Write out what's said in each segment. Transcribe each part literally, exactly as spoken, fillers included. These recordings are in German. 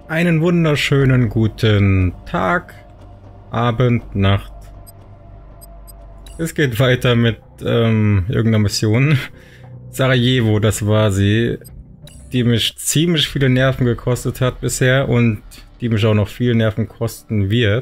Einen wunderschönen guten Tag, Abend, Nacht. Es geht weiter mit ähm, irgendeiner Mission. Sarajevo, das war sie, die mich ziemlich viele Nerven gekostet hat bisher und die mich auch noch viel Nerven kosten wird.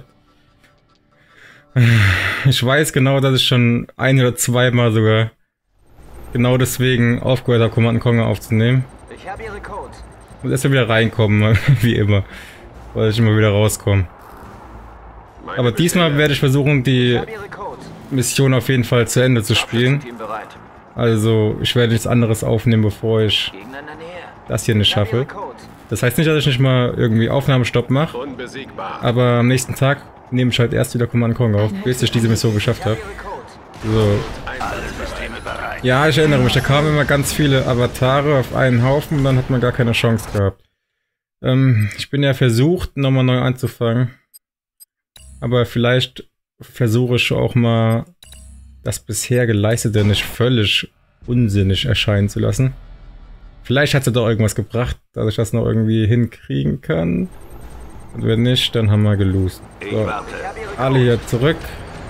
Ich weiß genau, dass ich schon ein oder zweimal sogar genau deswegen aufgehört habe, Command and Conquer aufzunehmen. Ich habe Ihre Code. Und erst mal wieder reinkommen, wie immer, weil ich immer wieder rauskomme. Aber diesmal werde ich versuchen, die Mission auf jeden Fall zu Ende zu spielen. Also ich werde nichts anderes aufnehmen, bevor ich das hier nicht schaffe. Das heißt nicht, dass ich nicht mal irgendwie Aufnahmestopp mache, aber am nächsten Tag nehme ich halt erst wieder Command and Conquer auf, bis ich diese Mission geschafft habe. So. Ja, ich erinnere mich, da kamen immer ganz viele Avatare auf einen Haufen und dann hat man gar keine Chance gehabt. Ähm, ich bin ja versucht, nochmal neu anzufangen. Aber vielleicht versuche ich auch mal, das bisher Geleistete nicht völlig unsinnig erscheinen zu lassen. Vielleicht hat es ja doch irgendwas gebracht, dass ich das noch irgendwie hinkriegen kann. Und wenn nicht, dann haben wir gelost. So, alle hier zurück.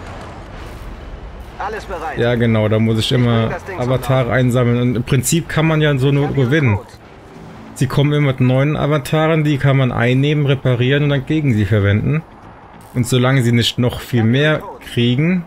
Alles bereit. Ja genau, da muss ich immer Avatare einsammeln und im Prinzip kann man ja so nur gewinnen. Sie kommen immer mit neuen Avataren, die kann man einnehmen, reparieren und dann gegen sie verwenden. Und solange sie nicht noch viel mehr kriegen,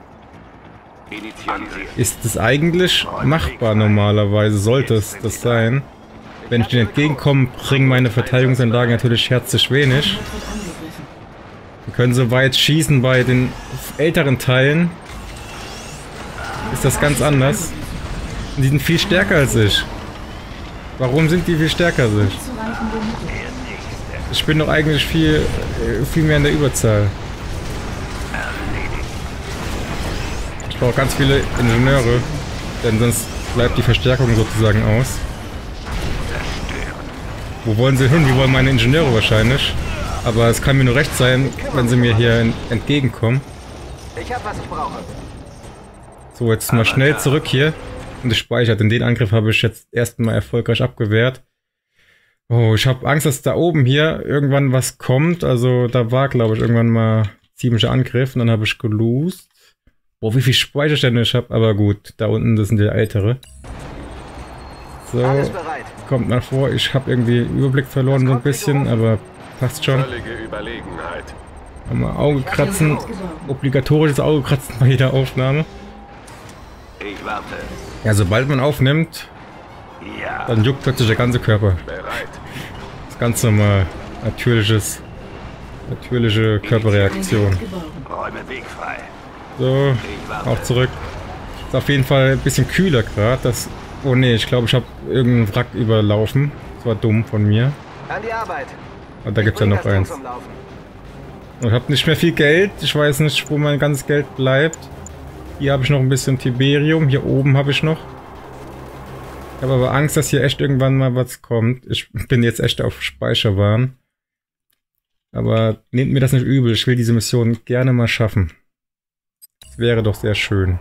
ist es eigentlich machbar normalerweise, sollte es das sein. Wenn ich denen entgegenkomme, bringen meine Verteidigungsanlagen natürlich herzlich wenig. Wir können so weit schießen bei den älteren Teilen. Ist das ganz anders. Und die sind viel stärker als ich. Warum sind die viel stärker als ich? Ich bin doch eigentlich viel, viel mehr in der Überzahl. Ich brauche ganz viele Ingenieure, denn sonst bleibt die Verstärkung sozusagen aus. Wo wollen sie hin? Die wollen meine Ingenieure wahrscheinlich. Aber es kann mir nur recht sein, wenn sie mir hier entgegenkommen. Ich habe, was ich brauche. So, jetzt mal schnell zurück hier. Und es speichert. Denn den Angriff habe ich jetzt erstmal erfolgreich abgewehrt. Oh, ich habe Angst, dass da oben hier irgendwann was kommt. Also da war, glaube ich, irgendwann mal ziemlicher Angriff. Und dann habe ich gelost. Boah, wie viel Speicherstände ich habe. Aber gut, da unten, das sind die ältere. So, kommt mal vor. Ich habe irgendwie Überblick verloren so ein bisschen. Aber passt schon. Mal Auge kratzen. Obligatorisches Auge kratzen bei jeder Aufnahme. Ich warte. Ja, sobald man aufnimmt, ja, dann juckt plötzlich der ganze Körper. Bereit. Das ganz normal. Natürliches, natürliche Körperreaktion. Räume Weg frei. So, auch zurück. Ist auf jeden Fall ein bisschen kühler gerade. Das. Oh ne, ich glaube, ich habe irgendeinen Wrack überlaufen. Das war dumm von mir. An die Arbeit. Und da gibt es ja noch eins. Und ich habe nicht mehr viel Geld. Ich weiß nicht, wo mein ganzes Geld bleibt. Hier habe ich noch ein bisschen Tiberium. Hier oben habe ich noch. Ich habe aber Angst, dass hier echt irgendwann mal was kommt. Ich bin jetzt echt auf Speicherwahn. Aber nehmt mir das nicht übel. Ich will diese Mission gerne mal schaffen. Das wäre doch sehr schön.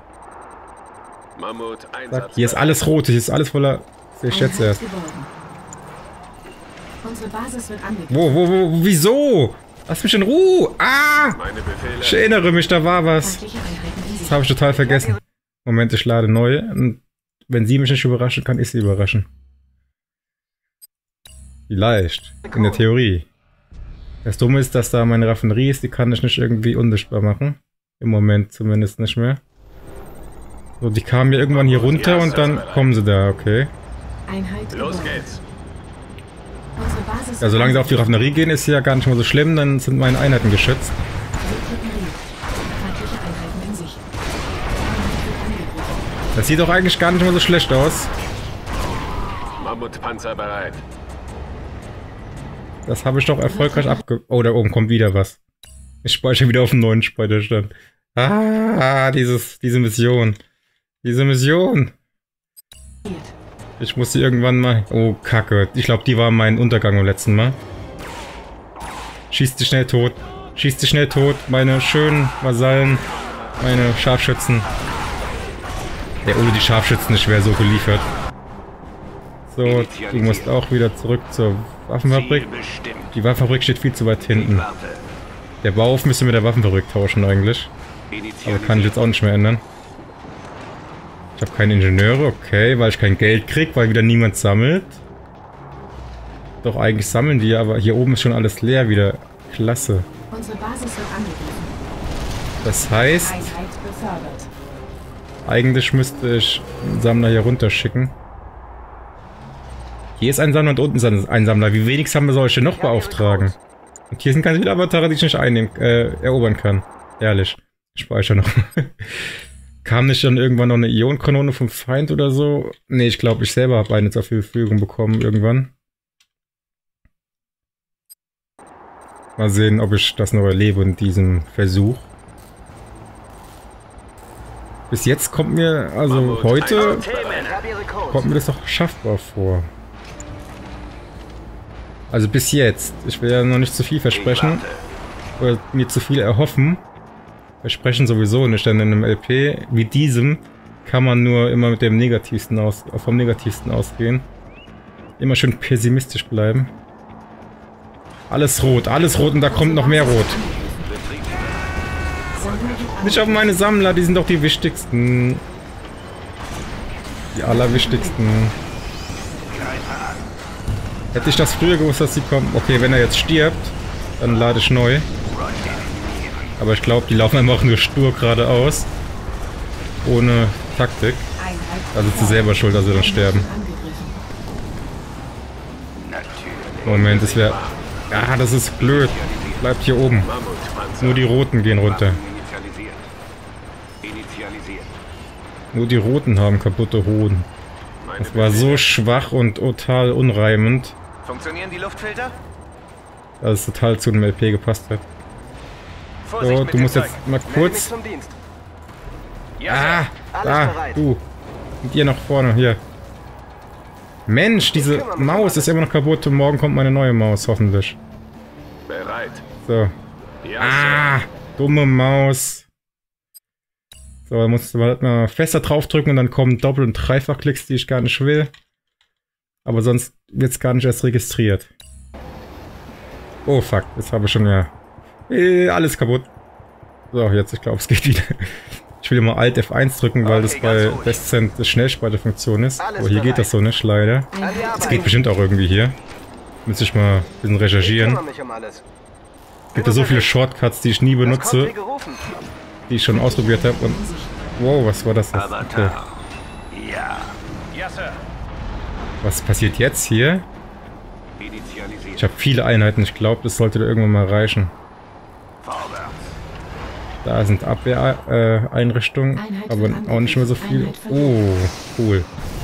Zack, hier ist alles rot. Hier ist alles voller... Sehe ich jetzt erst. Wo, wo, wo, wieso? Lass mich in Ruhe! Ah! Ich erinnere mich, da war was. Das habe ich total vergessen. Moment, ich lade neu. Und wenn sie mich nicht überraschen, kann ich sie überraschen. Vielleicht. In der Theorie. Das Dumme ist, dass da meine Raffinerie ist, die kann ich nicht irgendwie unsichtbar machen. Im Moment zumindest nicht mehr. So, die kamen ja irgendwann hier runter und dann kommen sie da, okay. Los geht's. Ja, solange sie auf die Raffinerie gehen, ist ja gar nicht mal so schlimm, dann sind meine Einheiten geschützt. Das sieht doch eigentlich gar nicht mal so schlecht aus. Mammutpanzer bereit. Das habe ich doch erfolgreich abge... Oh, da oben kommt wieder was. Ich speichere wieder auf einen neuen Speicherstand. Ah, dieses, diese Mission. Diese Mission. Ich muss sie irgendwann mal... Oh, Kacke. Ich glaube, die war mein Untergang beim letzten Mal. Schießt sie schnell tot. Schießt sie schnell tot. Meine schönen Vasallen. Meine Scharfschützen. Ja, ohne die Scharfschützen ist schwer so geliefert. So, du musst auch wieder zurück zur Waffenfabrik. Die Waffenfabrik steht viel zu weit hinten. Der Bauhof müsste mit der Waffenfabrik tauschen eigentlich. Aber kann ich jetzt auch nicht mehr ändern. Ich habe keine Ingenieure, okay, weil ich kein Geld krieg, weil wieder niemand sammelt. Doch eigentlich sammeln die, aber hier oben ist schon alles leer wieder. Klasse. Unsere Basis wird angegriffen. Das heißt, eigentlich müsste ich einen Sammler hier runterschicken. Hier ist ein Sammler und unten ist ein Sammler. Wie wenig Sammler soll ich denn noch beauftragen? Und hier sind ganz viele Avatare, die ich nicht einnehmen, äh, erobern kann. Ehrlich. Speicher noch. Kam nicht dann irgendwann noch eine Ionenkanone vom Feind oder so? Ne, ich glaube, ich selber habe eine zur Verfügung bekommen irgendwann. Mal sehen, ob ich das noch erlebe in diesem Versuch. Bis jetzt kommt mir, also heute, kommt mir das doch schaffbar vor. Also bis jetzt. Ich will ja noch nicht zu viel versprechen. Oder mir zu viel erhoffen. Versprechen sowieso nicht, denn in einem L P wie diesem kann man nur immer mit dem Negativsten aus, vom Negativsten ausgehen. Immer schön pessimistisch bleiben. Alles rot, alles rot und da kommt noch mehr rot. Nicht auf meine Sammler, die sind doch die wichtigsten. Die allerwichtigsten. Hätte ich das früher gewusst, dass sie kommen. Okay, wenn er jetzt stirbt, dann lade ich neu. Aber ich glaube, die laufen einfach nur stur geradeaus. Ohne Taktik. Also sind sie selber schuld, dass sie dann sterben. Moment, das wäre... Ah, das ist blöd. Bleibt hier oben. Nur die Roten gehen runter. Nur die Roten haben kaputte Hoden. Das war so schwach und total unreimend. Funktionieren die Luftfilter? Dass es total zu dem L P gepasst hat. So, du musst jetzt mal kurz... Ah, da, du. Und ihr nach vorne, hier. Mensch, diese Maus ist immer noch kaputt und morgen kommt meine neue Maus, hoffentlich. Bereit. So. Ah, dumme Maus. So, da musst du mal fester draufdrücken und dann kommen Doppel- und Dreifachklicks, die ich gar nicht will. Aber sonst wird es gar nicht erst registriert. Oh fuck, jetzt habe ich schon ja... Äh, alles kaputt. So, jetzt, ich glaube, es geht wieder. Ich will immer Alt F eins drücken, weil das bei Descent eine Schnellspeicherfunktion ist. Aber hier geht das so nicht, leider. Es geht bestimmt auch irgendwie hier. Müsste ich mal ein bisschen recherchieren. Es gibt ja so viele Shortcuts, die ich nie benutze. Die ich schon ausprobiert habe. Und wow, was war das jetzt? Okay. Was passiert jetzt hier? Ich habe viele Einheiten, ich glaube, das sollte da irgendwann mal reichen. Da sind Abwehreinrichtungen, äh, aber auch nicht mehr so viel. Oh, cool.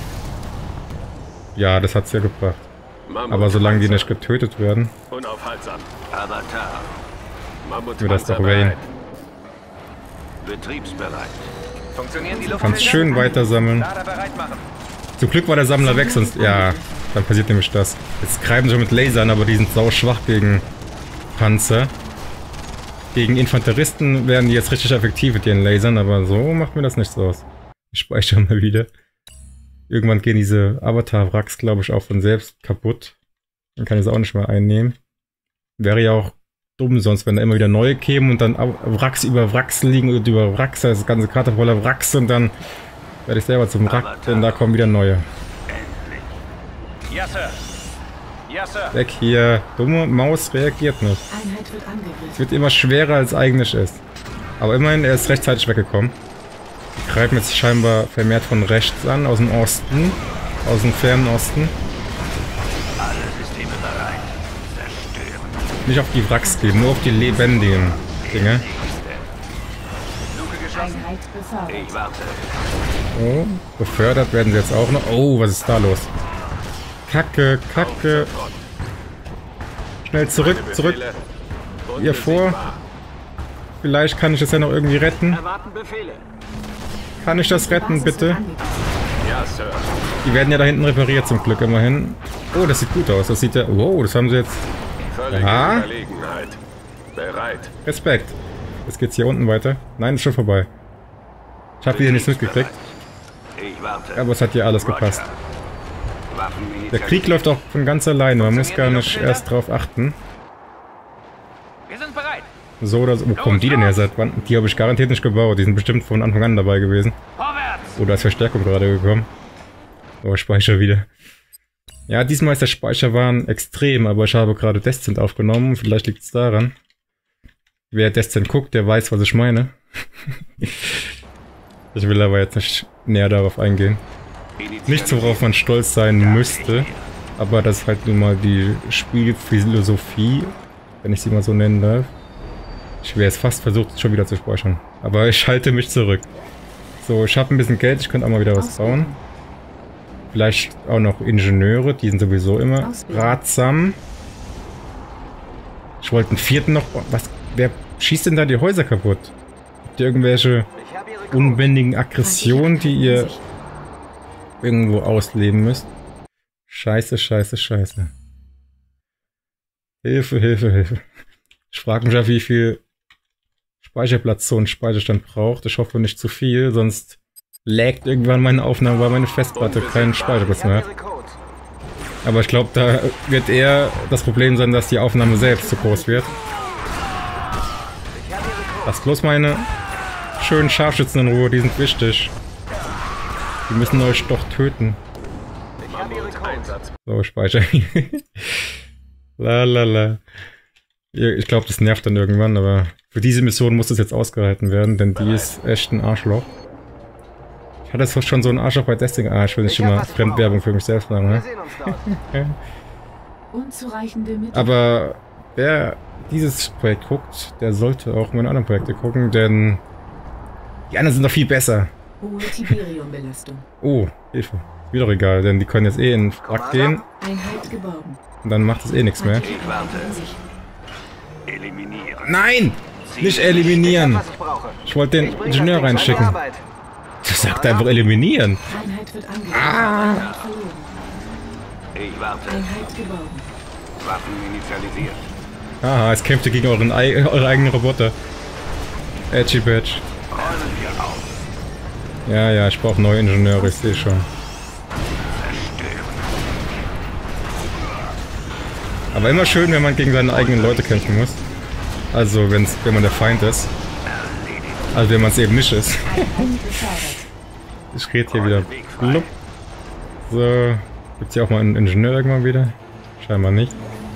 Ja, das hat's ja gebracht. Aber solange die nicht getötet werden, wir das doch wählen. Du kannst schön weiter sammeln. Zum Glück war der Sammler weg, sonst... Ja, dann passiert nämlich das. Jetzt greifen sie mit Lasern, aber die sind sau schwach gegen Panzer. Gegen Infanteristen werden die jetzt richtig effektiv mit ihren Lasern, aber so macht mir das nichts aus. Ich speichere mal wieder. Irgendwann gehen diese Avatar-Wracks, glaube ich, auch von selbst kaputt. Dann kann ich sie auch nicht mehr einnehmen. Wäre ja auch dumm sonst, wenn da immer wieder neue kämen und dann Wracks über Wracks liegen und über Wracks, das ganze Karte voller Wracks und dann werde ich selber zum Wrack, denn da kommen wieder neue. Ja, Sir. Ja, Sir. Weg hier. Dumme Maus reagiert nicht. Es wird immer schwerer, als eigentlich ist. Aber immerhin, er ist rechtzeitig weggekommen. Die greifen jetzt scheinbar vermehrt von rechts an, aus dem Osten. Aus dem fernen Osten. Alle Systeme bereit. Zerstören. Nicht auf die Wracks gehen, nur auf die lebendigen Dinge. Ich warte. Oh, befördert werden sie jetzt auch noch. Oh, was ist da los? Kacke, Kacke. Schnell zurück, zurück. Ihr vor. Vielleicht kann ich das ja noch irgendwie retten. Kann ich das retten, bitte? Ja, Sir. Die werden ja da hinten repariert zum Glück immerhin. Oh, das sieht gut aus. Das sieht ja... Wow, das haben sie jetzt... Aha. Bereit. Respekt. Jetzt geht's hier unten weiter. Nein, ist schon vorbei. Ich habe hier nichts mitgekriegt. Ich warte. Aber es hat hier alles gepasst. Der Krieg läuft auch von ganz alleine. Man muss gar nicht erst drauf achten. So oder so. Wo kommen die denn her? Seit wann? Die habe ich garantiert nicht gebaut. Die sind bestimmt von Anfang an dabei gewesen. Oder als Verstärkung gerade gekommen. So, Speicher wieder. Ja, diesmal ist der Speicherwahn extrem, aber ich habe gerade Descent aufgenommen. Vielleicht liegt es daran. Wer Descent guckt, der weiß, was ich meine. Ich will aber jetzt nicht näher darauf eingehen. Nichts, worauf man stolz sein müsste. Aber das ist halt nun mal die Spielphilosophie, wenn ich sie mal so nennen darf. Ich wäre jetzt fast versucht, schon wieder zu speichern. Aber ich halte mich zurück. So, ich habe ein bisschen Geld, ich könnte auch mal wieder was bauen. Vielleicht auch noch Ingenieure, die sind sowieso immer ratsam. Ich wollte einen vierten noch bauen. Was? Wer schießt denn da die Häuser kaputt? Habt ihr irgendwelche unbändigen Aggressionen, die ihr irgendwo ausleben müsst? Scheiße, scheiße, scheiße. Hilfe, Hilfe, Hilfe. Ich frage mich ja, wie viel Speicherplatz so ein Speicherstand braucht. Ich hoffe nicht zu viel, sonst laggt irgendwann meine Aufnahme, weil meine Festplatte keinen Speicherplatz mehr hat. Aber ich glaube, da wird eher das Problem sein, dass die Aufnahme selbst zu groß wird. Lasst bloß meine schönen Scharfschützen in Ruhe, die sind wichtig. Die müssen euch doch töten. So, Speicher. La la la. Ich glaube, das nervt dann irgendwann, aber für diese Mission muss das jetzt ausgehalten werden, denn die ist echt ein Arschloch. Ich hatte jetzt schon so einen Arschloch bei Destiny. Ah, ich will nicht immer Fremdwerbung für mich selbst machen, ne? Aber wer dieses Projekt guckt, der sollte auch meine anderen Projekte gucken, denn die anderen sind doch viel besser. Hohe Tiberiumbelastung. Oh, Hilfe. Wieder egal, denn die können jetzt eh in den Wrack gehen. Und dann macht es eh nichts mehr. Nein! Nicht eliminieren! Ich wollte den Ingenieur reinschicken. Du sagst einfach eliminieren. Ah! Aha, es kämpft gegen euren, eure eigenen Roboter. Edgy Badge. Ja, ja, ich brauche neue Ingenieure, ich sehe schon. Aber immer schön, wenn man gegen seine eigenen Leute kämpfen muss. Also, wenn's, wenn man der Feind ist. Also, wenn man es eben nicht ist. Ich rede hier wieder. Blub. So. Gibt's hier auch mal einen Ingenieur irgendwann wieder? Scheinbar nicht.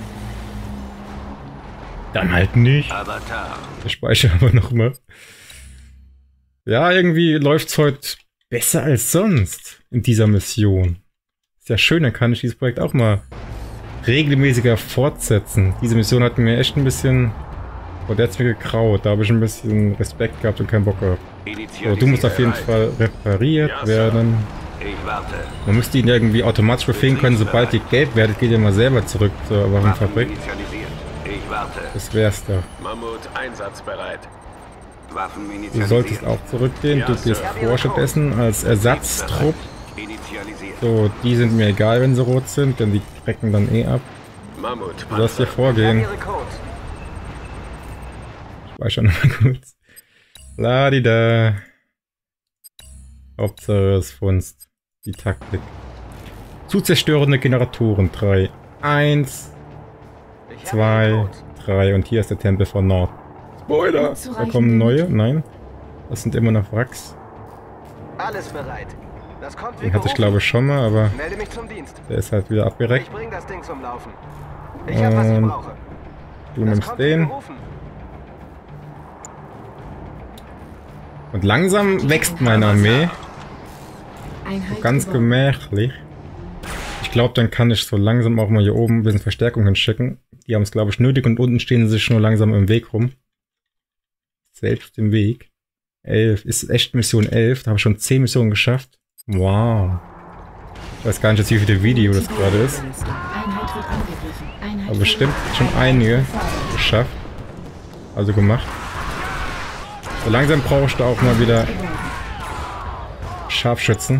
Dann halt nicht. Ich speichere aber noch mal. Ja, irgendwie läuft's heute besser als sonst in dieser Mission. Ist ja schön, dann kann ich dieses Projekt auch mal regelmäßiger fortsetzen. Diese Mission hat mir echt ein bisschen... Oh, der hat's mir gekraut. Da habe ich ein bisschen Respekt gehabt und keinen Bock gehabt. So, du musst auf jeden Fall repariert werden. Man müsste ihn irgendwie automatisch befehlen können, sobald ihr gelb werdet, geht ihr mal selber zurück zur Waffenfabrik. Das wär's doch. Du solltest auch zurückgehen. Du gehst vor stattdessen als Ersatztrupp. So, die sind mir egal, wenn sie rot sind, denn die brecken dann eh ab. Du sollst hier vorgehen. Speicher nochmal kurz. Ladida. Hauptsache es funzt. Die Taktik. Zu zerstörende Generatoren. drei. eins. zwei. drei. Und hier ist der Tempel von Nord. Spoiler! Da kommen neue? Nein. Das sind immer noch Wracks. Alles bereit. Das kommt Den hatte ich glaube ich schon mal, aber melde mich zum Dienst. der ist halt wieder abgereckt. Ich bring das Ding zum Laufen. Ich hab, was ich brauche. Du nimmst den. Und langsam wächst meine Armee. So ganz gemächlich. Ich glaube, dann kann ich so langsam auch mal hier oben ein bisschen Verstärkung hinschicken. Die haben es, glaube ich, nötig und unten stehen sie sich nur langsam im Weg rum. Selbst im Weg. elf. Ist echt Mission elf. Da habe ich schon zehn Missionen geschafft. Wow. Ich weiß gar nicht, wie viel Video das gerade ist. Aber bestimmt schon einige geschafft. Also gemacht. So langsam brauche ich da auch mal wieder Scharfschützen.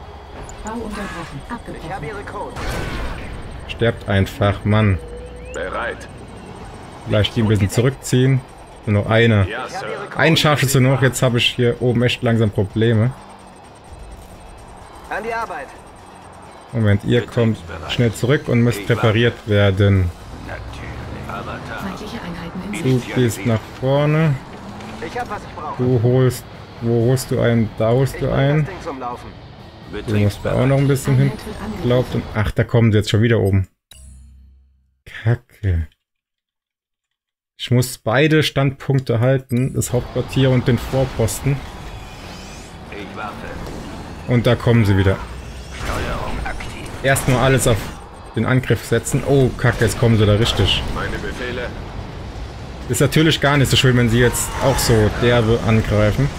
Sterbt einfach, Mann. Vielleicht die ein bisschen zurückziehen. Nur noch eine. Ein Scharfschütze noch, jetzt habe ich hier oben echt langsam Probleme. An die Arbeit. Moment, ihr kommt schnell zurück und müsst repariert werden. Feindliche Einheiten in Du Sicht. gehst nach vorne. Ich hab, was ich brauche. Du holst... Wo holst du einen? Da holst Ich du bring einen. das Ding zum Laufen. Du musst da auch noch ein bisschen hin. Glaubt und... Ach, da kommen sie jetzt schon wieder oben. Kacke. Ich muss beide Standpunkte halten. Das Hauptquartier und den Vorposten. Ich warte. Und da kommen sie wieder. Steuerung aktiv. Erst nur alles auf den Angriff setzen. Oh, Kacke, jetzt kommen sie da richtig. Meine Befehle. Ist natürlich gar nicht so schön, wenn sie jetzt auch so derbe angreifen.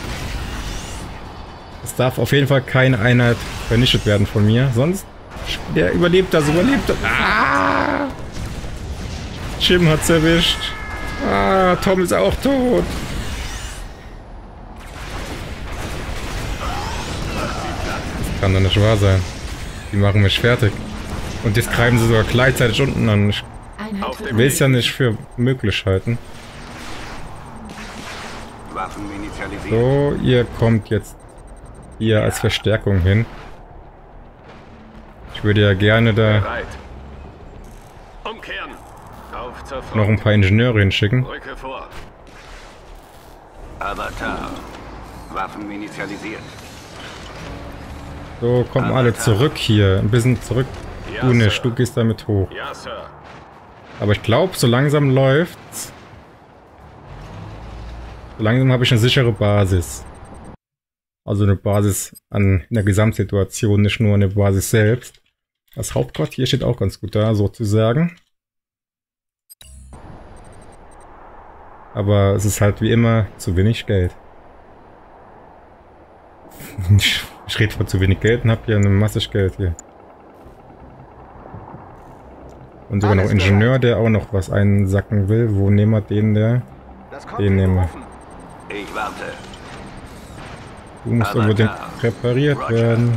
Es darf auf jeden Fall keine Einheit vernichtet werden von mir. Sonst... Der überlebt das, überlebt das. Ah! Jim hat's erwischt. Ah, Tom ist auch tot. Das kann doch nicht wahr sein. Die machen mich fertig. Und jetzt greifen sie sogar gleichzeitig unten an. Ich Einheit will es ja nicht für möglich halten. Waffen initialisiert. So, ihr kommt jetzt hier als Verstärkung hin. Ich würde ja gerne da Bereit. Umkehren. Auf zur Front. noch ein paar Ingenieure hinschicken. Rücke vor. Avatar. Waffen initialisiert. So, kommen alle zurück hier. Ein bisschen zurück. Du nicht, du gehst damit hoch. Ja, Sir. Aber ich glaube, so langsam läuft's. So langsam habe ich eine sichere Basis. Also eine Basis an in der Gesamtsituation, nicht nur eine Basis selbst. Das Hauptquartier steht auch ganz gut da, sozusagen. Aber es ist halt wie immer zu wenig Geld. Ich rede von zu wenig Geld und habe hier eine Masse Geld hier. Und sogar noch Ingenieur, der auch noch was einsacken will. Wo nehmen wir den, der? Das kommt Den nehmen wir. offen. Ich warte. Du musst unbedingt repariert werden.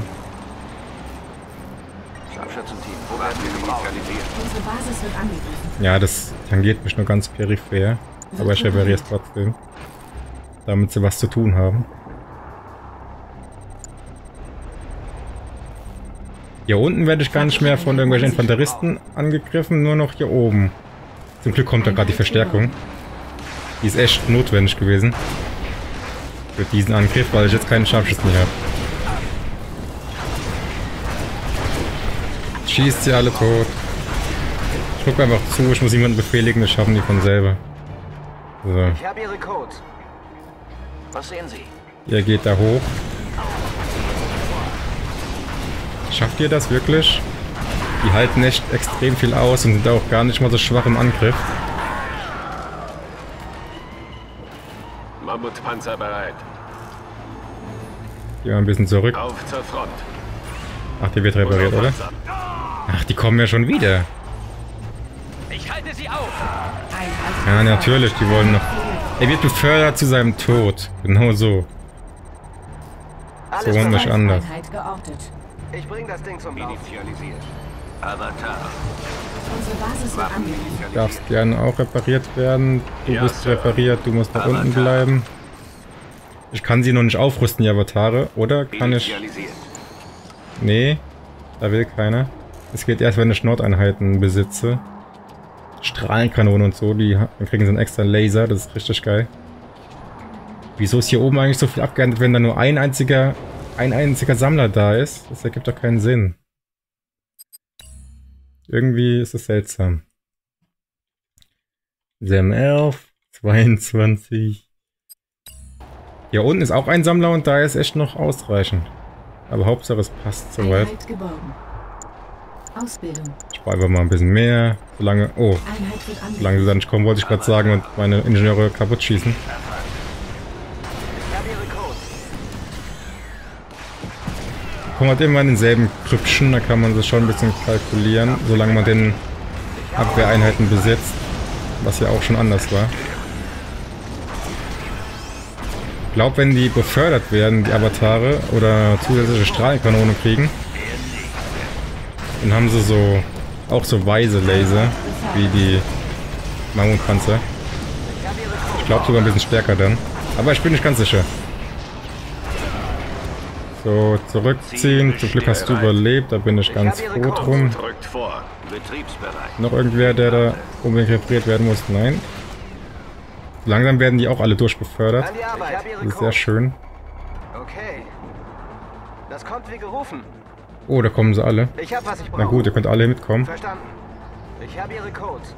Scharfschützenteam. Wo werden wir initialisiert? Unsere Basis wird angegriffen. Ja, das tangiert mich nur ganz peripher. Aber ich repariere es trotzdem. Damit sie was zu tun haben. Hier unten werde ich gar nicht mehr von irgendwelchen Infanteristen angegriffen, nur noch hier oben. Zum Glück kommt da gerade die Verstärkung. Die ist echt notwendig gewesen. Für diesen Angriff, weil ich jetzt keinen Scharfschützen mehr habe. Schießt sie alle tot. Ich gucke einfach zu, ich muss jemanden befehligen, das schaffen die von selber. So, Ich habe ihre Codes. Was sehen Sie? ihr geht da hoch. Schafft ihr das wirklich? Die halten echt extrem viel aus und sind auch gar nicht mal so schwach im Angriff. Mammutpanzer bereit. Gehen wir ein bisschen zurück. Auf zur Front. Ach, die wird repariert, oder? Ach, die kommen ja schon wieder. Ich halte sie auf. Einheit Ja, natürlich, die wollen noch... Er wird befördert zu seinem Tod. Genau so. So und nicht anders. Einheit geortet. Ich bring das Ding zum Laufen. Initialisiert. Avatar. Unsere Basis wird Waffen angegriffen. initialisiert. Darfst gerne auch repariert werden. Du Ja, bist Sir. repariert, du musst nach unten bleiben. Ich kann sie noch nicht aufrüsten, die Avatare. Oder kann ich... Initialisiert. Nee, da will keiner. Es geht erst, wenn ich Nordeinheiten besitze. Strahlenkanonen und so, die dann kriegen sie einen extra Laser, das ist richtig geil. Wieso ist hier oben eigentlich so viel abgeerntet, wenn da nur ein einziger, ein einziger Sammler da ist? Das ergibt doch keinen Sinn. Irgendwie ist es seltsam. Sam elf, zweiundzwanzig. Hier unten ist auch ein Sammler und da ist echt noch ausreichend. Aber Hauptsache es passt soweit. Einheit geborgen. Ausbildung. Ich brauche einfach mal ein bisschen mehr. Solange. Oh, Einheit wird angegriffen. solange sie da nicht kommen, wollte ich gerade sagen und meine Ingenieure kaputt schießen. Ich habe ihre Codes. Kommen halt immer in denselben Krüppchen, da kann man das schon ein bisschen kalkulieren, solange man den Abwehreinheiten besitzt. Was ja auch schon anders war. Ich glaube, wenn die befördert werden, die Avatare, oder zusätzliche Strahlenkanonen kriegen, dann haben sie so auch so weise Laser, wie die Mammutpanzer. Ich glaube sogar ein bisschen stärker dann. Aber ich bin nicht ganz sicher. So, So, zurückziehen. Zum Glück hast du überlebt, da bin ich ganz froh drum. Drückt vor. Betriebsbereit. Noch irgendwer, der da unbedingt repariert werden muss? Nein. Langsam werden die auch alle durchbefördert. An die Arbeit. Das ist sehr schön. Okay. Das kommt wie gerufen. Oh, da kommen sie alle. Ich hab, was ich brauche. Na gut, ihr könnt alle mitkommen. Verstanden. Ich habe ihre Codes.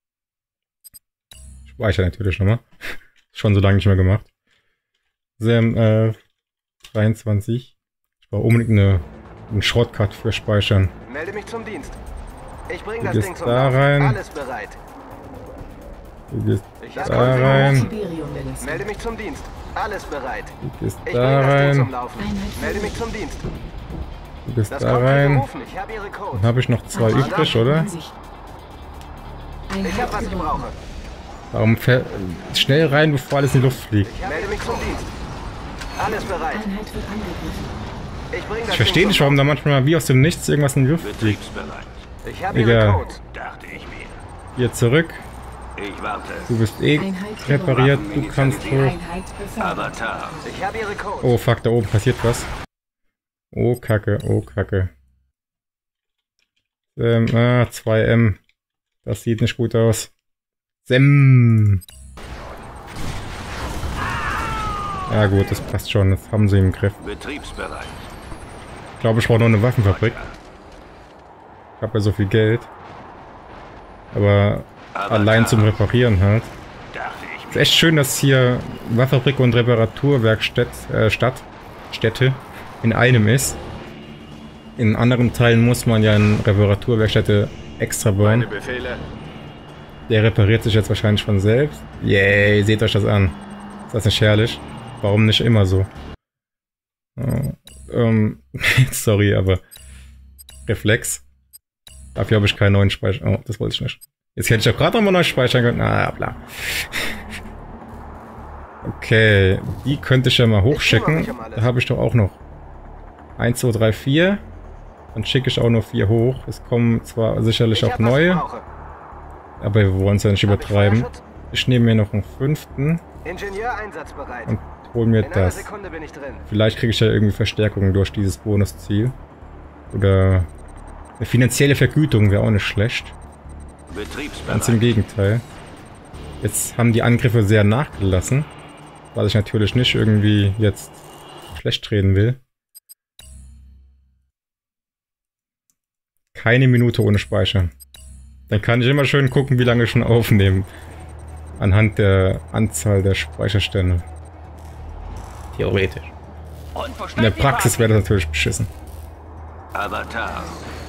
Speicher natürlich nochmal. Schon so lange nicht mehr gemacht. Sam, äh, dreiundzwanzig. Ich brauche unbedingt eine, einen Shortcut für Speichern. Melde mich zum Dienst. Ich bring Du das gehst Ding zum da Laufen. rein. Alles bereit. Du gehst Ich da hab rein. Siberium Melissa. Melde mich zum Dienst. Alles bereit. Du gehst Ich da bring das Ding zum rein. Laufen. Einheit Melde mich zum Dienst. Du gehst Das da kommt wie rein. gerufen. Ich habe ihre Codes. Dann habe ich noch zwei Einheit übrig, oder? in Sicht. Ich Einheit hab, was ich gewonnen. brauche. Warum fähr schnell rein, bevor alles in die Luft fliegt? Ich melde mich zum Dienst. Alles bereit. Einheit wird angegriffen. Ich bring das Ich verstehe Ding nicht, zum warum da manchmal wie aus dem Nichts irgendwas in die Luft fliegt. Betriebsbereit. Laufen. Ich habe ihre Egal. Codes. Dachte ich mir. Hier zurück. Ich warte. Du bist eh Einheit repariert. Du kannst hoch. Einheit befördert. Avatar. Ich habe ihre Codes. Oh fuck, da oben passiert was. Oh Kacke, oh Kacke. Ähm, ah, zwei M. Das sieht nicht gut aus. Sem. Ja gut, das passt schon. Das haben sie im Griff. Betriebsbereit. Ich glaube, ich brauche noch eine Waffenfabrik. Ich habe ja so viel Geld. Aber allein zum Reparieren halt. Dachte ich Ist echt schön, dass hier Waffenfabrik und Reparaturwerkstatt äh, Stadt, Städte in einem ist. In anderen Teilen muss man ja eine Reparaturwerkstätte extra bauen. Meine Befehle. Der repariert sich jetzt wahrscheinlich von selbst. Yay, seht euch das an. Ist das nicht herrlich? Warum nicht immer so? Oh, ähm, sorry, aber Reflex. Dafür habe ich keinen neuen Speicher. Oh, das wollte ich nicht. Jetzt hätte ich auch gerade noch mal neu speichern können. Ah, bla. Okay, die könnte ich ja mal hochschicken. Da habe ich doch auch noch eins, zwei, drei, vier. Dann schicke ich auch nur vier hoch. Es kommen zwar sicherlich Ich auch hab, was ich neue, brauche. aber wir wollen es ja nicht Hab ich übertreiben. Feuerschutz? Ich nehme mir noch einen fünften Ingenieur einsatzbereit. und hol mir In einer das. Sekunde bin ich drin. Vielleicht kriege ich ja irgendwie Verstärkung durch dieses Bonusziel. Oder eine finanzielle Vergütung wäre auch nicht schlecht. Ganz im Betriebsbereit. Gegenteil. Jetzt haben die Angriffe sehr nachgelassen, was ich natürlich nicht irgendwie jetzt schlecht reden will. Keine Minute ohne Speicher. Dann kann ich immer schön gucken, wie lange ich schon aufnehme. Anhand der Anzahl der Speicherstände. Theoretisch. In der Praxis wäre das natürlich beschissen. Avatar.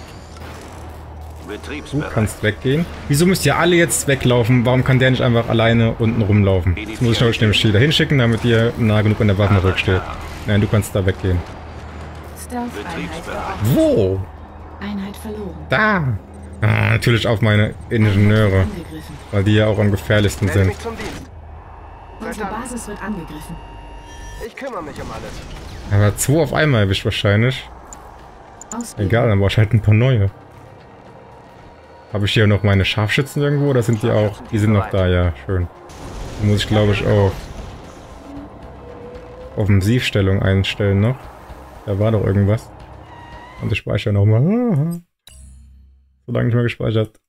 Du Betriebsbereit. kannst weggehen. Wieso müsst ihr alle jetzt weglaufen? Warum kann der nicht einfach alleine unten rumlaufen? Das muss ich euch nämlich hier dahin schicken, damit ihr nah genug an der Waffenrück steht. Nein, du kannst da weggehen. Stealth-Einheit verortet. Wo? Einheit verloren. Da! Ah, natürlich auf meine Ingenieure, Angegriffen. weil die ja auch am gefährlichsten Melde sind. mich zum Dienst. Unsere Verstanden. Basis wird angegriffen. Ich kümmere mich um alles. Aber zwei auf einmal erwischt wahrscheinlich. Ausbildung. Egal, dann brauche ich halt ein paar neue. Habe ich hier noch meine Scharfschützen irgendwo oder sind die auch? Die sind noch da, ja, schön. Die muss ich glaube ich auf Offensivstellung einstellen noch. Da war doch irgendwas. Und ich speichere nochmal. So lange nicht mehr gespeichert.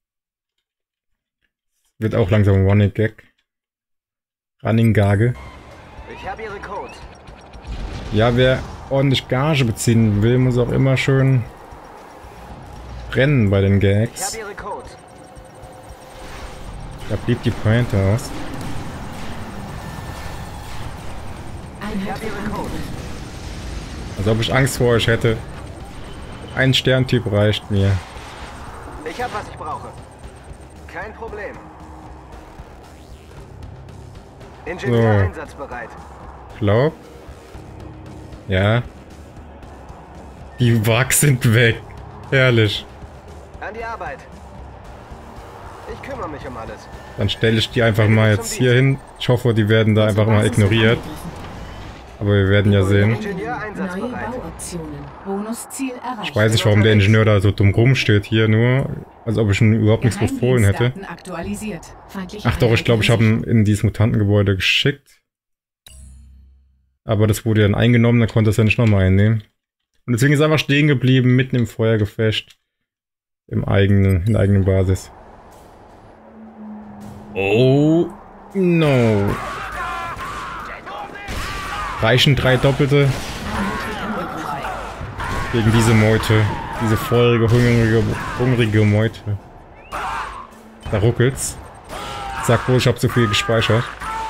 Wird auch langsam ein Running Gag. Running Gage. Ich habe ihre Codes. Ja, wer ordentlich Gage beziehen will, muss auch immer schön brennen bei den Ich Gags. habe ihre Codes. Da blieb die Pointe aus. Einheit wird angegriffen. Als ob ich Angst vor euch hätte. Ein Sterntyp reicht mir. Ich habe, was ich brauche. Kein Problem. Ingenieur So. einsatzbereit. Glaub. Ja. Die Wracks sind weg. Herrlich. An die Arbeit. Ich kümmere mich um alles. Dann stelle ich die einfach mal jetzt hier hin. Ich hoffe, die werden da einfach mal ignoriert. Aber wir werden ja sehen. Ingenieur Neue einsatzbereit. Bauoptionen. Bonusziel erreicht. Ich weiß nicht, warum der Ingenieur da so dumm rumsteht hier nur. Als ob ich ihm überhaupt nichts befohlen hätte. Geheimdienstdaten aktualisiert. Feindliche Ach doch, ich glaube, ich habe ihn in dieses Mutantengebäude geschickt. Aber das wurde dann eingenommen, dann konnte es ja nicht nochmal einnehmen. Und deswegen ist er einfach stehen geblieben, mitten im Feuergefecht. Im eigenen, in der eigenen Basis. Oh no. Reichen drei Doppelte gegen diese Meute. Diese feurige, hungrige, hungrige Meute. Da ruckelt's. Sag wohl, ich hab zu viel gespeichert.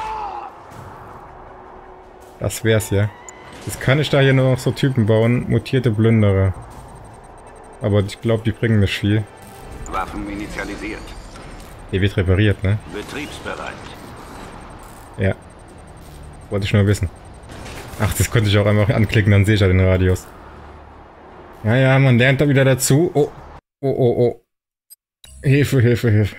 Das wär's ja. Jetzt kann ich da hier nur noch so Typen bauen. Mutierte Plünderer. Aber ich glaube, die bringen nicht viel. Waffen initialisiert. Hier wird repariert, ne? Betriebsbereit. Ja. Wollte ich nur wissen. Ach, das konnte ich auch einfach anklicken, dann sehe ich ja den Radius. Ja, ja, man lernt da wieder dazu. Oh, oh, oh, oh. Hilfe, Hilfe, Hilfe.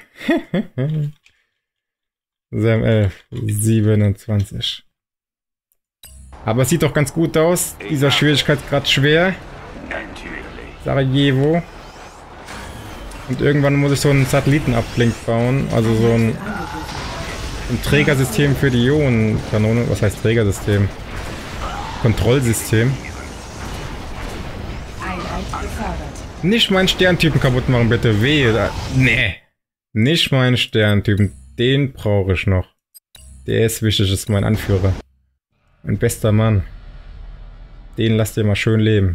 Sam elf, siebenundzwanzig. Aber es sieht doch ganz gut aus. Dieser Schwierigkeitsgrad schwer. Sarajevo. Und irgendwann muss ich so einen Satellitenablink bauen. Also so ein, ein Trägersystem für die Ionenkanone. Was heißt Trägersystem? Kontrollsystem. Nicht meinen Sterntypen kaputt machen, bitte. Wehe. Nee. Nicht meinen Sterntypen. Den brauche ich noch. Der ist wichtig, ist mein Anführer. Mein bester Mann. Den lasst ihr mal schön leben.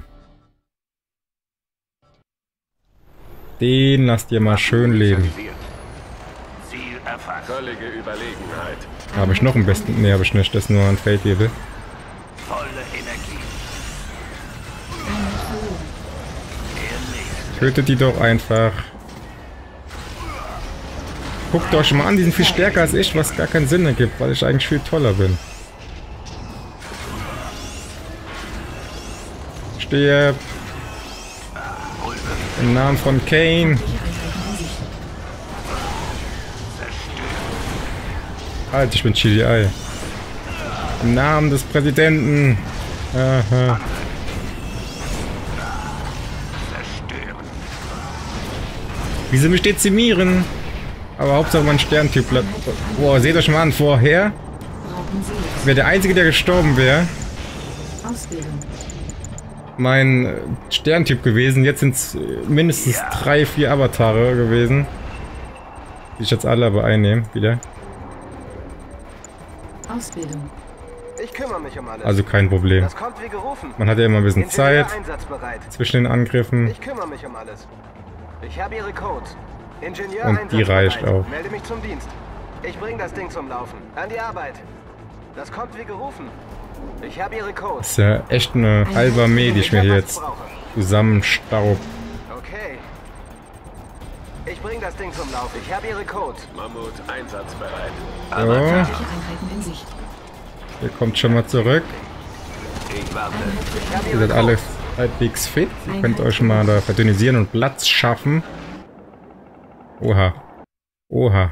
Den lasst ihr mal schön leben. Völlige Überlegenheit. Habe ich noch einen besten? Ne, habe ich nicht. Das ist nur ein Feldwebel. Volle Energie. Tötet die doch einfach. Guckt euch mal an, die sind viel stärker als ich, was gar keinen Sinn ergibt, weil ich eigentlich viel toller bin. Stirb. Im Namen von Kane. Halt, ich bin G D I. Im Namen des Präsidenten. Aha. Wie sie mich dezimieren. Aber Hauptsache mein Sterntyp bleibt. Boah, seht euch mal an, vorher wäre der Einzige, der gestorben wäre, mein Sterntyp gewesen. Jetzt sind es mindestens drei, vier Avatare gewesen. Die ich jetzt alle aber einnehme, wieder. Ausbildung. Ich kümmere mich um alles. Also kein Problem. Das kommt wie gerufen. Man hat ja immer ein bisschen Ingenieur Zeit einsatzbereit. zwischen den Angriffen. Ich kümmere mich um alles. Ich habe ihre Codes. Ingenieur Und die reicht einsatzbereit. auch. Melde mich zum Dienst. Ich bringe das Ding zum Laufen. An die Arbeit. Das kommt wie gerufen. Ich habe ihre Codes. Das ist ja echt eine halbe Armee, die ich mir hier jetzt zusammenstaub. Okay. Ich bringe das Ding zum Laufen. Ich habe ihre Codes. Mammut einsatzbereit. So, Einheiten in Sicht. ihr kommt schon mal zurück. Ich warte. Ich habe Ihr ihre seid alle Codes. halbwegs fit. Ihr könnt euch mal da verdünnisieren und Platz schaffen. Oha. Oha.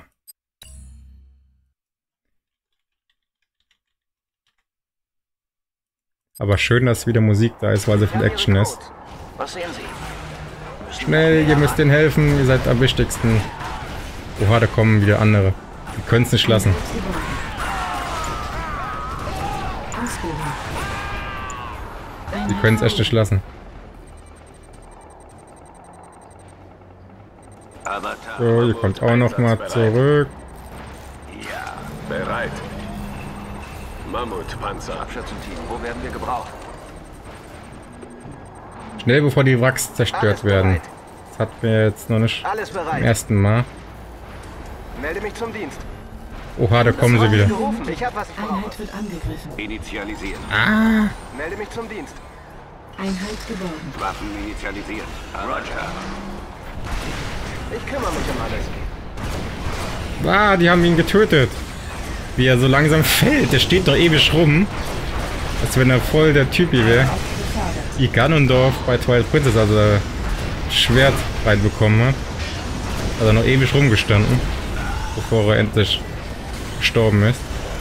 Aber schön, dass wieder Musik da ist, weil so viel Action ist. Was sehen Sie? Schnell, ihr müsst denen helfen, ihr seid am wichtigsten. Oha, da kommen wieder andere. Die können es nicht lassen. Ausbildung. Die können es echt nicht lassen. Avatar. So, ihr kommt auch noch mal zurück. Ja, bereit. Mammutpanzer. Abschützenteam, wo werden wir gebraucht? Schnell, bevor die Wracks zerstört Alles werden. bereit. Das hatten wir jetzt noch nicht Alles zum bereit. ersten Mal. Melde mich zum Dienst. Oha, da kommen sie wieder. Gerufen. Ich habe was ich brauche. Einheit wird angegriffen. Initialisiert. Ah! Melde mich zum Dienst. Einheit geborgen. Waffen initialisiert. Roger. Ich kümmere mich um alles. Ah, die haben ihn getötet. Wie er so langsam fällt. Der steht doch ewig rum. Als wenn er voll der Typi wäre. Wie Ganondorf bei Twilight Princess, also das Schwert reinbekommen hat. Hat er noch ewig rumgestanden. Bevor er endlich gestorben ist.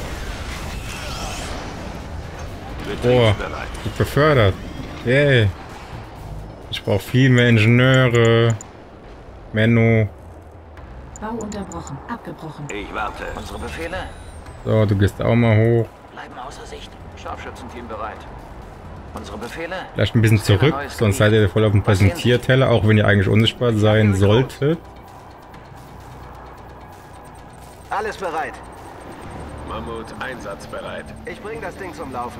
Boah, wird befördert. Yay. Ich brauche viel mehr Ingenieure. Menno. Bau unterbrochen. Abgebrochen. Ich warte. Unsere Befehle So, du gehst auch mal hoch. bleiben außer Sicht. Scharfschützenteam bereit. Unsere Befehle? Vielleicht ein bisschen zurück, sonst seid ihr voll auf dem Präsentierteller, auch wenn ihr eigentlich unsichtbar sein solltet. Alles bereit. Mammut einsatzbereit. Ich bring das Ding zum Laufen.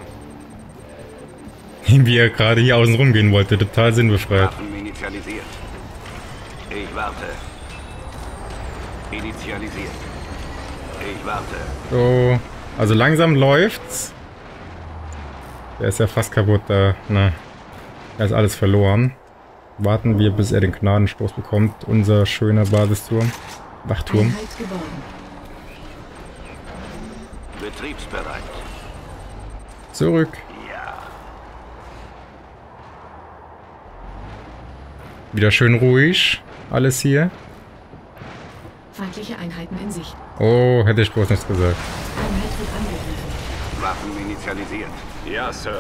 Wie er gerade hier außen rum gehen wollte, total sinnbefreit. Waffen initialisiert. Ich warte. Initialisiert. Ich warte. So, also langsam läuft's. Der ist ja fast kaputt da. Na, da ist alles verloren. Warten wir, bis er den Gnadenstoß bekommt. Unser schöner Basisturm. Wachturm. Einheit geborgen. Betriebsbereit. Zurück. Ja. Wieder schön ruhig. Alles hier. Feindliche Einheiten in Sicht. Oh, hätte ich bloß nichts gesagt. Einheit wird angegriffen. Waffen initialisiert. Ja, Sir.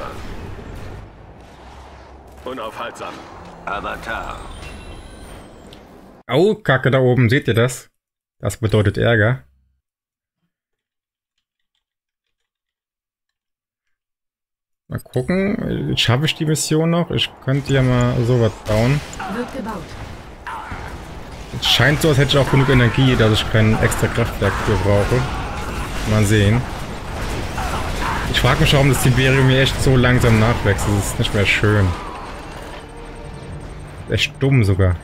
Unaufhaltsam. Avatar. Au, Kacke da oben. Seht ihr das? Das bedeutet Ärger. Mal gucken. Schaffe ich die Mission noch? Ich könnte ja mal sowas bauen. Wird gebaut. Es scheint so, als hätte ich auch genug Energie, dass ich kein extra Kraftwerk für brauche. Mal sehen. Ich frage mich, warum das Tiberium hier echt so langsam nachwächst. Das ist nicht mehr schön. Echt dumm sogar.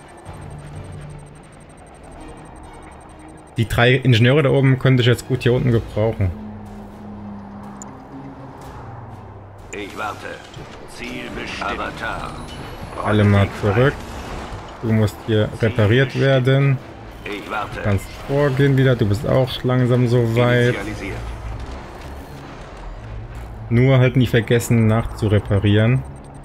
Die drei Ingenieure da oben könnte ich jetzt gut hier unten gebrauchen. Ich warte. Ziel bestimmt. Avatar. Alle mal zurück. Du musst hier repariert werden. Ich warte. Du kannst vorgehen wieder. Du bist auch langsam so weit. Initialisiert. Nur halt nie vergessen nachzureparieren.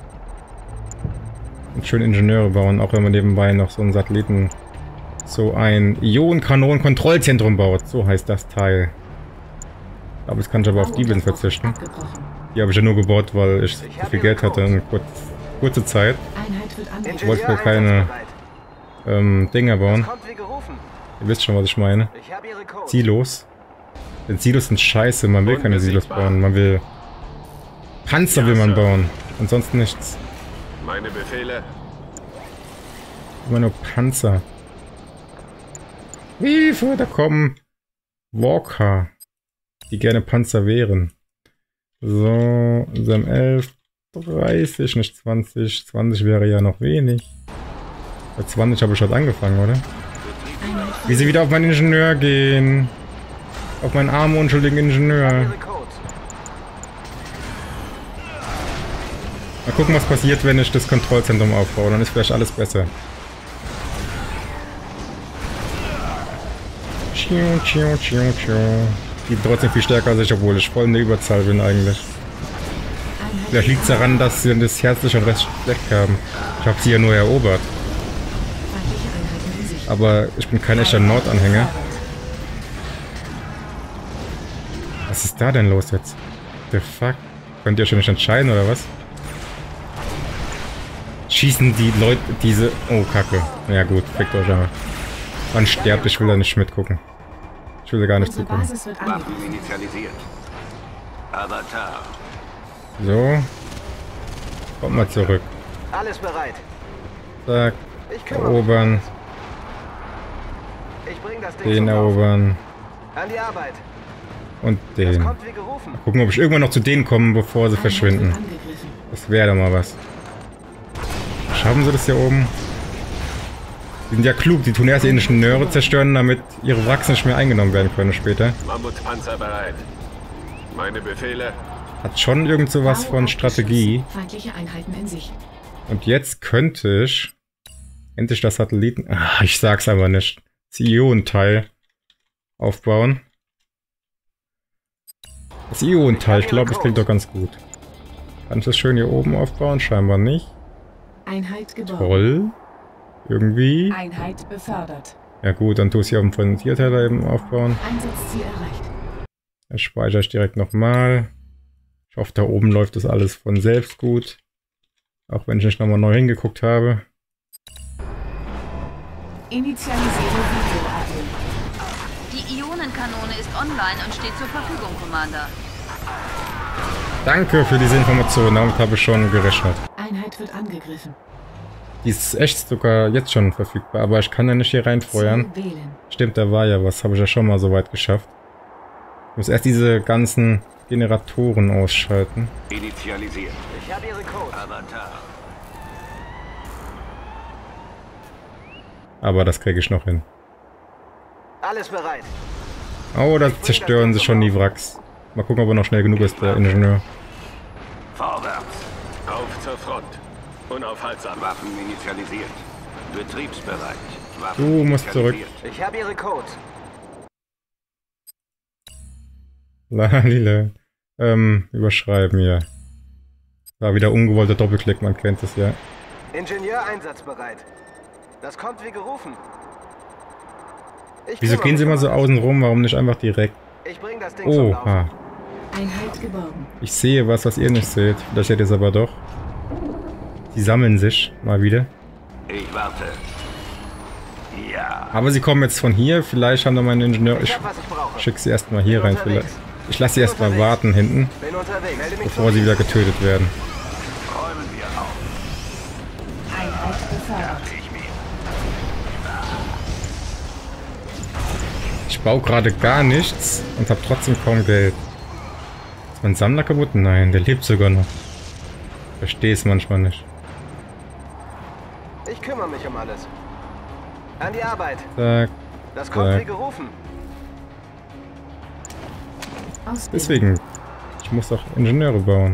Und schön Ingenieure bauen, auch wenn man nebenbei noch so einen Satelliten, so ein Ionenkanonen-Kontrollzentrum baut. So heißt das Teil. Aber das kann ich aber auf die Wind verzichten. Abgebrochen. Die habe ich ja nur gebaut, weil ich so viel Geld hatte in kurz, kurze Zeit. Einheit wird angegriffen. Ich wollte mir keine ähm, Dinger bauen. Es kommt wie gerufen. Ihr wisst schon, was ich meine. Ich habe Ihre Codes. Silos. Denn Silos sind scheiße. Man will keine Silos bauen. Man will... Panzer will man bauen. Ansonsten nichts. Meine Befehle. Immer nur Panzer. Wie vor, da kommen Walker, die gerne Panzer wären. So, Sam elf, dreißig, nicht zwanzig. zwanzig wäre ja noch wenig. Bei zwanzig habe ich schon angefangen, oder? Wie sie wieder auf meinen Ingenieur gehen. Auf meinen armen, unschuldigen Ingenieur. Ihre Codes. Mal gucken, was passiert, wenn ich das Kontrollzentrum aufbaue. Dann ist vielleicht alles besser. Tschiu, tschiu, tschiu, tschiu. Die sind trotzdem viel stärker als ich, obwohl ich voll in der Überzahl bin eigentlich. Vielleicht liegt es daran, dass sie das herzlich und recht schlecht haben. Ich habe sie ja nur erobert. Feindliche Einheiten in Sicht. Aber ich bin kein echter Nordanhänger. Was ist da denn los jetzt? The fuck? Könnt ihr schon nicht entscheiden, oder was? Schießen die Leute diese... Oh, Kacke. Ja gut, fickt euch aber. Man sterbt, ich will da nicht mitgucken. Ich will da gar nicht Unsere zugucken. Basis wird Waffen angegriffen. initialisiert. Avatar. So. Kommt mal zurück. Alles bereit. Zack. Ich kümmere mich. Erobern. Ich bring das Ding Den zum Laufen. erobern. An die Arbeit. Und Es den. kommt wie gerufen. Gucken, ob ich irgendwann noch zu denen komme, bevor sie Einheit verschwinden. wird angegriffen. Das wäre doch mal was. Schaffen sie das hier oben? Die sind ja klug, die tun erst die Ingenieure zerstören, damit ihre Wracks nicht mehr eingenommen werden können später. Mammutpanzer bereit. Meine Befehle. Hat schon irgend so was Bau von Strategie. abgeschlossen. Feindliche Einheiten in Sicht. Und jetzt könnte ich endlich das Satelliten... Ach, ich sag's aber nicht. Das Ionenteil aufbauen. Das Ionenteil, ich glaube, das klingt doch ganz gut. Kann ich das schön hier oben aufbauen? Scheinbar nicht. Einheit geborgen. Toll. Irgendwie. Einheit befördert. Ja gut, dann tue ich sie auf dem Präsentierteller eben aufbauen. Einsatzziel erreicht. Dann speichere ich direkt nochmal. Ich hoffe, da oben läuft das alles von selbst gut. Auch wenn ich nicht nochmal neu hingeguckt habe. Initialisiere Video-Admin. Die Ionenkanone ist online und steht zur Verfügung, Commander. Danke für diese Information, damit habe ich schon gerechnet. Einheit wird angegriffen. Die ist echt sogar jetzt schon verfügbar, aber ich kann ja nicht hier reinfeuern. Ziel wählen. Stimmt, da war ja was, habe ich ja schon mal so weit geschafft. Ich muss erst diese ganzen Generatoren ausschalten. Initialisiert. Ich habe Ihre Code. Avatar. Aber das kriege ich noch hin. Alles bereit. Oh, da zerstören sie schon die Wracks. Mal gucken, ob er noch schnell genug ist, der Ingenieur. Vorwärts. Auf zur Front. Unaufhaltsam. Waffen initialisiert. Betriebsbereit. Waffen Du musst zurück. initialisiert. Ich habe Ihre Code. Lalile. Ähm, überschreiben hier. War wieder ungewollter Doppelklick, man kennt es ja. Ingenieur einsatzbereit. Das kommt wie gerufen. Ich Wieso kümmere gehen sie mich immer um so alles. außen rum? Warum nicht einfach direkt? Ich bring das Ding zum Laufen. Oha. Einheit geborgen. Ich sehe was, was ihr nicht seht. Vielleicht seht ihr es aber doch. Die sammeln sich mal wieder. Ich warte. Ja. Aber sie kommen jetzt von hier. Vielleicht haben da meine Ingenieure... Ich Ich hab, was ich brauche. schicke sie erstmal hier Bin rein. unterwegs. Vielleicht. Ich lasse sie erstmal Unterwegs. warten hinten, Bin unterwegs. Melde mich bevor sie wieder getötet werden. Räumen wir auf. Einheit befördert. Dachte ich mir. Ich baue gerade gar nichts und habe trotzdem kaum Geld. Ist mein Sammler kaputt? Nein, der lebt sogar noch. Verstehe es manchmal nicht. Ich kümmere mich um alles. An die Arbeit. Zack. Das kommt Zack. wie gerufen. Ausbildung. Deswegen. Ich muss auch Ingenieure bauen.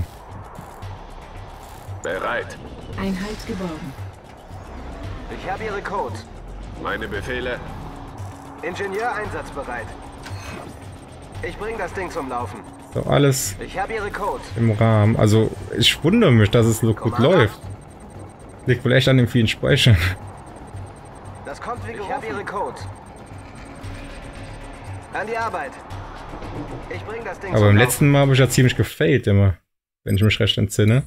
Bereit. Einheit geborgen. Ich habe Ihre Code. Meine Befehle. Ingenieur einsatzbereit. Ich bring das Ding zum Laufen. So, alles Ich habe Ihre Code. im Rahmen. Also, ich wundere mich, dass es so gut Commander? läuft. Liegt wohl echt an dem vielen Speichern. Das kommt wie gerufen. Ich habe Ihre Code. An die Arbeit. Ich bring das Ding Aber zum beim Laufen. letzten Mal habe ich ja ziemlich gefailt immer. Wenn ich mich recht entsinne.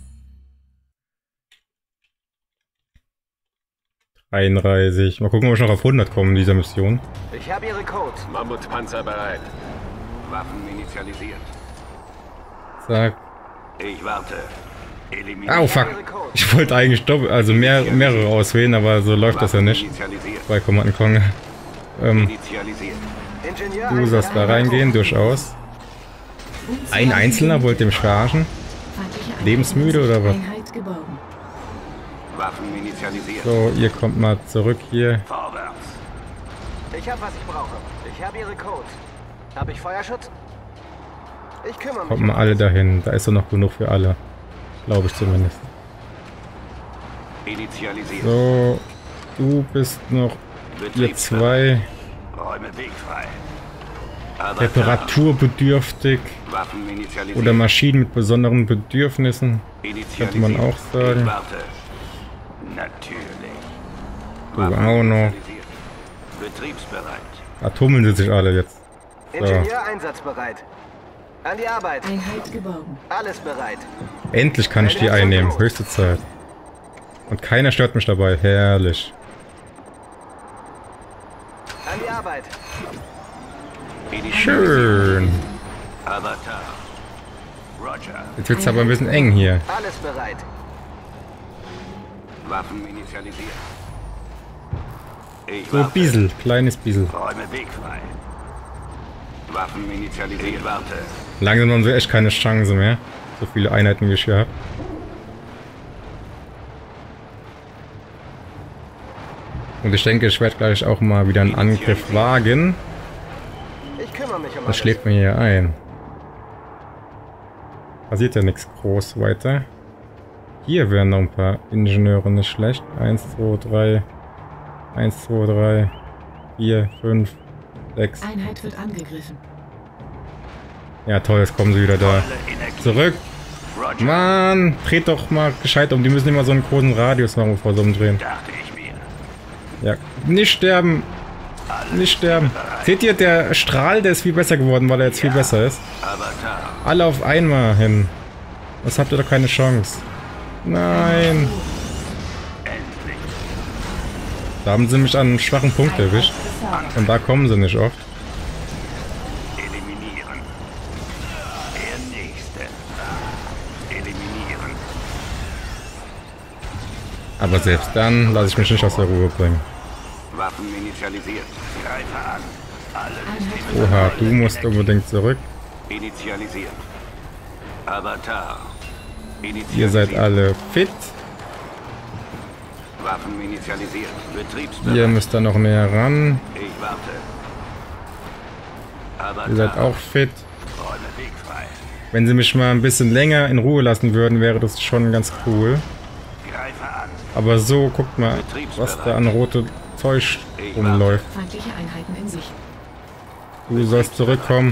dreiunddreißig. Mal gucken, ob ich noch auf hundert komme in dieser Mission. Ich habe Ihre Code. Mammutpanzer bereit. Waffen initialisiert. Zack. Ich warte. Eliminiert. Au, fuck. Ich wollte eigentlich doppelt, also mehr, mehrere auswählen, aber so läuft das ja nicht. Initialisiert. Bei Command Conquer. Ähm, Initialisiert. Ingenieur du sollst da reingehen, durchaus. Ein Einzelner wollte mich verarschen. Feindliche Einheit Lebensmüde in Sicht. oder was? Einheit geborgen. Waffen initialisiert. So, ihr kommt mal zurück hier. Vorwärts. Ich habe, was ich brauche. Ich habe Ihre Code. Habe ich Feuerschutz? Ich kümmere mich. Kommt mal alle dahin. Da ist doch noch genug für alle. Glaube ich zumindest. Initialisiert. So, du bist noch ihr zwei. Räume Weg frei. Avatar. Reparaturbedürftig Waffen initialisiert. oder Maschinen mit besonderen Bedürfnissen. Initialisiert. könnte man auch sagen. Ich warte. Natürlich. Du auch noch. Betriebsbereit. Da tummeln sie sich alle jetzt. Ingenieur einsatzbereit. An die Arbeit. Einheit geborgen. Alles bereit. Endlich kann ich die einnehmen. Höchste Zeit. Und keiner stört mich dabei. Herrlich. An die Arbeit. Schön. Avatar. Roger. Jetzt wird es aber ein bisschen eng hier. Alles bereit. Waffen initialisiert. Ich So ein warte. bisschen. Kleines bisschen. Räume Weg frei. Waffen initialisiert. Ich warte. Langsam haben sie echt keine Chance mehr. So viele Einheiten wie ich hier habe. Und ich denke, ich werde gleich auch mal wieder einen Angriff wagen. Ich kümmere mich um Das alles. schlägt mir hier ein. Passiert ja nichts groß weiter. Hier wären noch ein paar Ingenieure nicht schlecht. eins, zwei, drei. eins, zwei, drei. vier, fünf, sechs. Einheit wird angegriffen. Ja toll, jetzt kommen sie wieder da. Zurück. Roger. Mann, dreht doch mal gescheit um. Die müssen immer so einen großen Radius machen, bevor sie umdrehen. Dachte ich mir. Ja, nicht sterben. Nicht sterben. Seht ihr, der Strahl, der ist viel besser geworden, weil er jetzt viel besser ist. Avatar. Alle auf einmal hin. Das habt ihr doch keine Chance. Nein. Endlich. Da haben sie mich an einen schwachen Punkt erwischt. Befördert. Und da kommen sie nicht oft. Eliminieren. Der nächste. Aber selbst dann lasse ich mich nicht aus der Ruhe bringen. Waffen initialisiert. Greife an. Alle Oha, du musst unbedingt zurück. initialisiert. Avatar. Initialisiert. Ihr seid alle fit. Waffen initialisiert. Betriebsbereit. Ihr müsst da noch näher ran. Ich warte. Avatar. Ihr seid auch fit. Räume Weg frei. Wenn sie mich mal ein bisschen länger in Ruhe lassen würden, wäre das schon ganz cool. Greife an. Aber so, guckt mal, was da an rote Zeug rumläuft. Feindliche Einheiten in Sicht. Du sollst zurückkommen.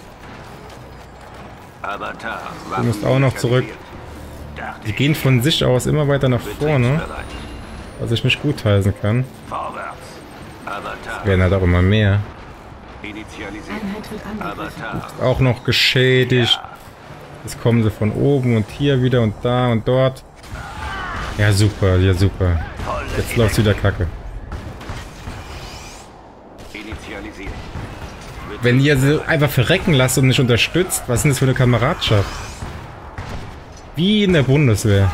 Avatar. Du musst auch noch zurück. Die gehen von sich aus immer weiter nach vorne, was ich nicht gutheißen kann. Vorwärts. Avatar. Werden halt auch immer mehr. Initialisiert. Einheit wird angegriffen. Avatar. Auch noch geschädigt. Jetzt kommen sie von oben und hier wieder und da und dort. Ja, super, ja, super. Jetzt läuft's wieder kacke. Initialisiert. Wenn ihr sie einfach verrecken lasst und nicht unterstützt, was ist denn das für eine Kameradschaft? Wie in der Bundeswehr.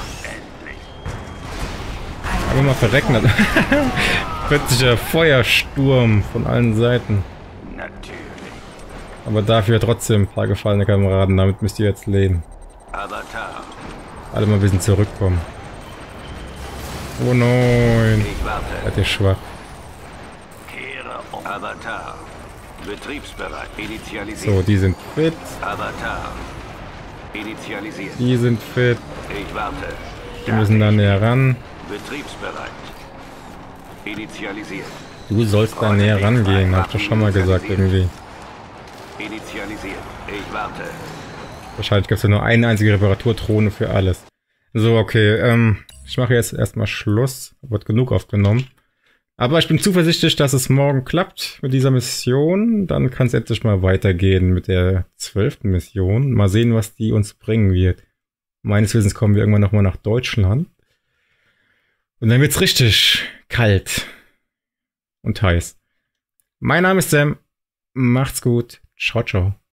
Aber mal verrecken. Plötzlicher Feuersturm von allen Seiten. Natürlich. Aber dafür trotzdem ein paar gefallene Kameraden. Damit müsst ihr jetzt leben. Avatar. Alle mal ein bisschen zurückkommen. Oh nein. Ich warte. Seid ihr schwach. Kehre um. Avatar. Betriebsbereit. Initialisiert. So, die sind fit. Avatar. Initialisiert. Die sind fit. Ich warte. Die müssen da näher ran. Betriebsbereit. Initialisiert. Du sollst da näher rangehen, hab ich doch schon mal gesagt irgendwie. Initialisiert. Ich warte. Wahrscheinlich gibt es ja nur eine einzige Reparaturdrohne für alles. So, okay, ähm, ich mache jetzt erstmal Schluss. Wird genug aufgenommen. Aber ich bin zuversichtlich, dass es morgen klappt mit dieser Mission. Dann kann es endlich mal weitergehen mit der zwölften Mission. Mal sehen, was die uns bringen wird. Meines Wissens kommen wir irgendwann nochmal nach Deutschland. Und dann wird's richtig kalt und heiß. Mein Name ist Sam. Macht's gut. Ciao, ciao.